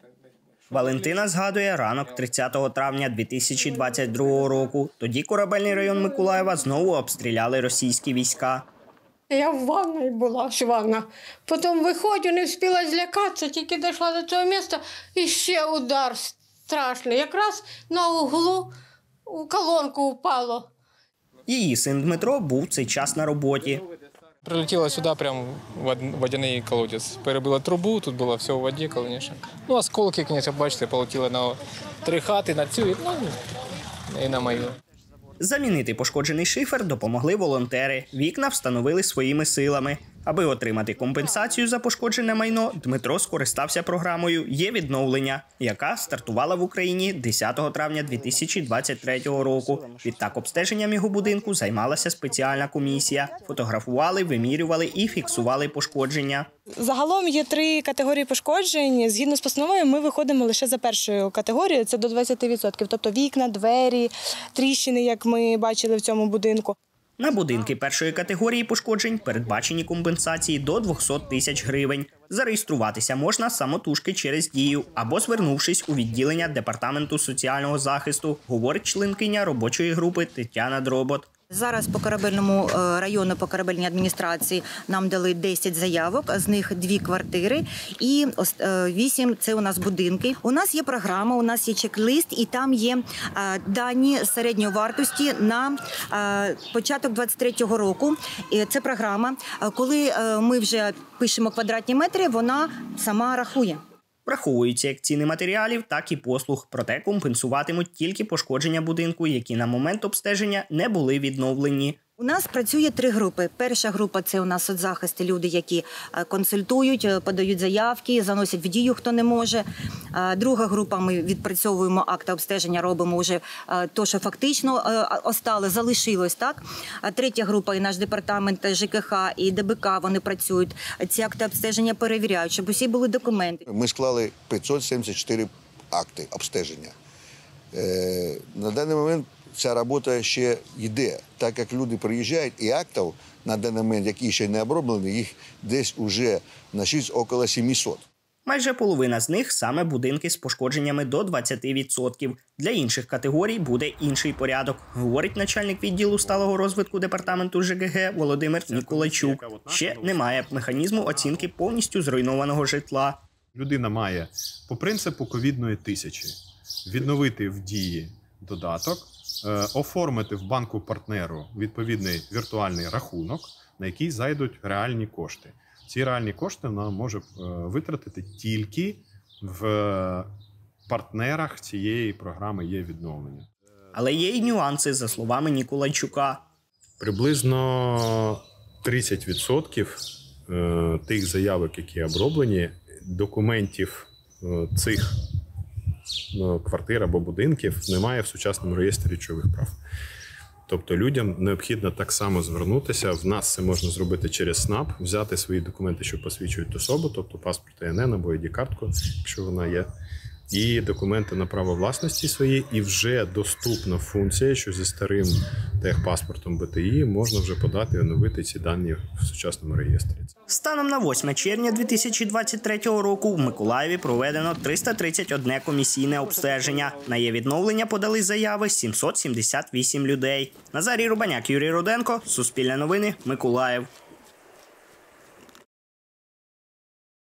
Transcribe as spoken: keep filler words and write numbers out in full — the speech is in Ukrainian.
Валентина згадує ранок тридцятого травня дві тисячі двадцять другого року. Тоді корабельний район Миколаєва знову обстріляли російські війська. Я в ванной була, шварна. Потім виходжу, не встигла злякатися, тільки дійшла до цього місця, і ще удар страшний. Якраз на углу у колонку впало. Її син Дмитро був в цей час на роботі. Прилетіла сюди, прямо в водяний колодязь. Перебила трубу, тут було все у воді, звісно. Ну, осколки, звісно, бачите, полетіли на три хати, на цю, ну, і на мою. Замінити пошкоджений шифер допомогли волонтери. Вікна встановили своїми силами. Аби отримати компенсацію за пошкоджене майно, Дмитро скористався програмою «Є-відновлення», яка стартувала в Україні десятого травня дві тисячі двадцять третього року. Відтак обстеженням його будинку займалася спеціальна комісія. Фотографували, вимірювали і фіксували пошкодження. Загалом є три категорії пошкоджень. Згідно з постановою, ми виходимо лише за першою категорією, це до двадцяти відсотків. Тобто вікна, двері, тріщини, як ми бачили в цьому будинку. На будинки першої категорії пошкоджень передбачені компенсації до двохсот тисяч гривень. Зареєструватися можна самотужки через Дію або звернувшись у відділення Департаменту соціального захисту, говорить членкиня робочої групи Тетяна Дробот. Зараз по корабельному району, по корабельній адміністрації нам дали десять заявок, з них дві квартири і вісім – це у нас будинки. У нас є програма, у нас є чек-лист і там є дані середньої вартості на початок двадцять третього року. Це програма, коли ми вже пишемо квадратні метри, вона сама рахує. Враховуються як ціни матеріалів, так і послуг. Проте компенсуватимуть тільки пошкодження будинку, які на момент обстеження не були відновлені. У нас працює три групи. Перша група – це у нас соцзахисти, люди, які консультують, подають заявки, заносять в Дію, хто не може. Друга група – ми відпрацьовуємо акти обстеження, робимо вже те, що фактично осталось, залишилось. Так? Третя група – і наш департамент ЖКХ і ДБК, вони працюють. Ці акти обстеження перевіряють, щоб усі були документи. Ми склали п'ятсот сімдесят чотири акти обстеження. На даний момент ця робота ще йде, так як люди приїжджають, і актів на даний момент, які ще не оброблені, їх десь уже на шість около сімсот. Майже половина з них – саме будинки з пошкодженнями до двадцяти відсотків. Для інших категорій буде інший порядок, говорить начальник відділу сталого розвитку департаменту ЖКГ Володимир Ніколайчук. Ще немає механізму оцінки повністю зруйнованого житла. Людина має по принципу ковідної тисячі відновити в Дії додаток, оформити в банку партнеру відповідний віртуальний рахунок, на який зайдуть реальні кошти. Ці реальні кошти вона може витратити тільки в партнерах цієї програми «Є-відновлення». Але є й нюанси, за словами Ніколайчука. Приблизно тридцять відсотків тих заявок, які оброблені, документів цих квартир або будинків немає в сучасному реєстрі речових прав. Тобто людям необхідно так само звернутися. В нас це можна зробити через СНАП, взяти свої документи, що посвідчують особу, тобто паспорт ІНН або ай ді-картку, якщо вона є, і документи на право власності свої, і вже доступна функція, що зі старим техпаспортом Б Т І можна вже подати і оновити ці дані в сучасному реєстрі. Станом на восьме червня дві тисячі двадцять третього року в Миколаєві проведено триста тридцять одне комісійне обстеження. На Є-відновлення подали заяви сімсот сімдесят вісім людей. Назарій Рубаняк, Юрій Руденко, Суспільне новини, Миколаїв.